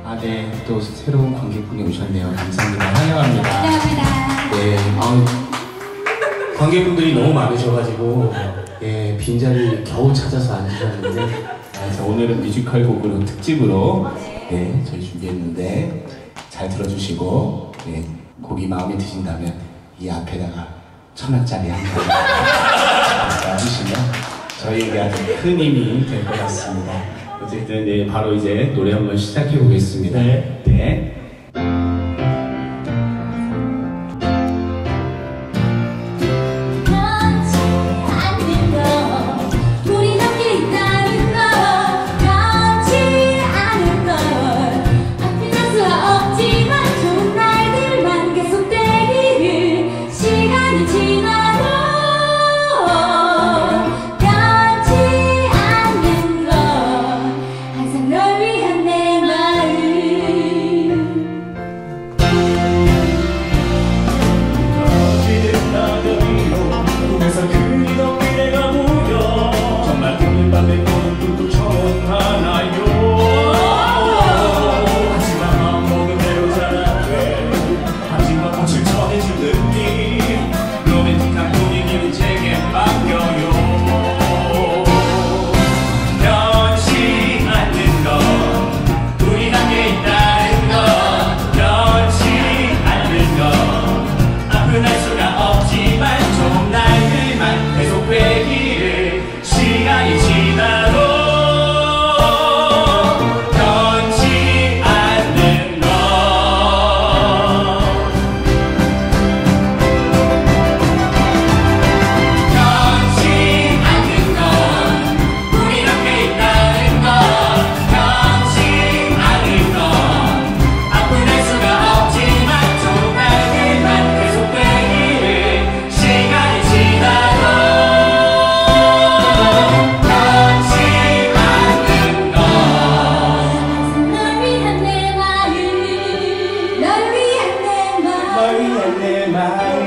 네, 또 새로운 관객분이 오셨네요. 감사합니다. 환영합니다. 환영합니다. 네, 관객분들이 너무 많으셔가지고 빈자리 겨우 찾아서 앉으셨는데 그래서 오늘은 뮤지컬 곡으로 특집으로 저희 준비했는데 잘 들어주시고 곡이 마음에 드신다면 이 앞에다가 1000원짜리 한 번 놔주시면 저희에게 아주 큰 힘이 될 것 같습니다. 어쨌든 바로 이제 노래 한번 시작해 보겠습니다. 네.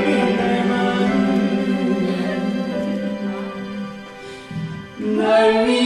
널 위해